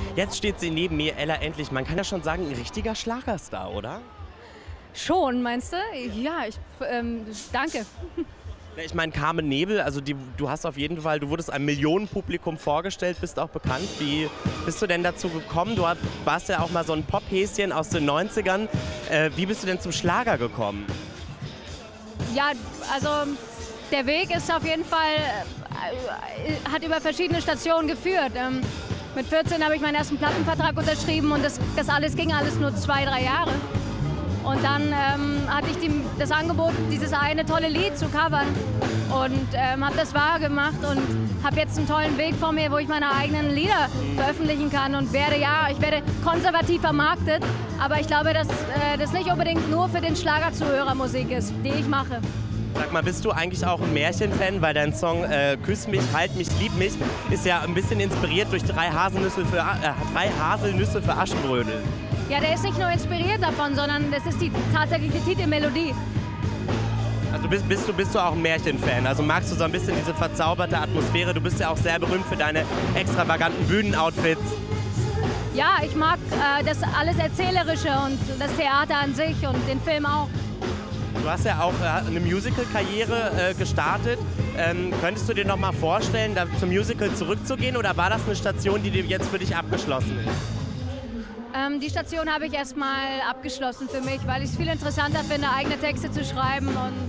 Jetzt steht sie neben mir, Ella Endlich. Man kann ja schon sagen, ein richtiger Schlagerstar, oder? Schon, meinst du? Ja, danke. Ich meine, Carmen Nebel, also du hast auf jeden Fall, du wurdest einem Millionenpublikum vorgestellt, bist auch bekannt. Wie bist du denn dazu gekommen? Du warst ja auch mal so ein Pop-Häschen aus den 90ern. Wie bist du denn zum Schlager gekommen? Ja, also der Weg ist auf jeden Fall, hat über verschiedene Stationen geführt. Mit 14 habe ich meinen ersten Plattenvertrag unterschrieben und das alles ging nur 2-3 Jahre. Und dann hatte ich das Angebot, dieses eine tolle Lied zu covern und habe das wahr gemacht und habe jetzt einen tollen Weg vor mir, wo ich meine eigenen Lieder veröffentlichen kann und ich werde konservativ vermarktet, aber ich glaube, dass das nicht unbedingt nur für den Schlagerzuhörer Musik ist, die ich mache. Sag mal, bist du eigentlich auch ein Märchenfan? Weil dein Song Küss mich, halt mich, lieb mich ist ja ein bisschen inspiriert durch drei Haselnüsse für Aschenbrödel. Ja, der ist nicht nur inspiriert davon, sondern das ist die tatsächliche Titelmelodie. Also bist du auch ein Märchenfan? Also magst du so ein bisschen diese verzauberte Atmosphäre? Du bist ja auch sehr berühmt für deine extravaganten Bühnenoutfits. Ja, ich mag das alles Erzählerische und das Theater an sich und den Film auch. Du hast ja auch eine Musical-Karriere gestartet. Könntest du dir noch mal vorstellen, da zum Musical zurückzugehen oder war das eine Station, die jetzt für dich abgeschlossen ist? Die Station habe ich erstmal abgeschlossen für mich, weil ich es viel interessanter finde, eigene Texte zu schreiben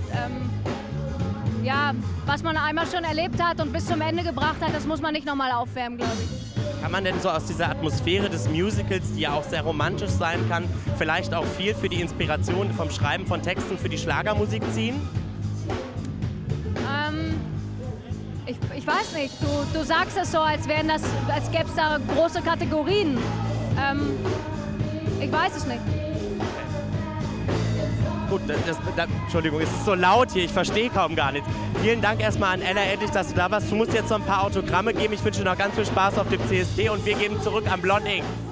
und ja, was man einmal schon erlebt hat und bis zum Ende gebracht hat, das muss man nicht nochmal aufwärmen, glaube ich. Kann man denn so aus dieser Atmosphäre des Musicals, die ja auch sehr romantisch sein kann, vielleicht auch viel für die Inspiration vom Schreiben von Texten für die Schlagermusik ziehen? Ich weiß nicht, du sagst es so, als gäbe es da große Kategorien. Ich weiß es nicht. Gut, Entschuldigung, es ist so laut hier, ich verstehe kaum gar nichts. Vielen Dank erstmal an Ella Endlich, dass du da warst. Du musst jetzt noch ein paar Autogramme geben. Ich wünsche dir noch ganz viel Spaß auf dem CSD und wir geben zurück an Blond Ink.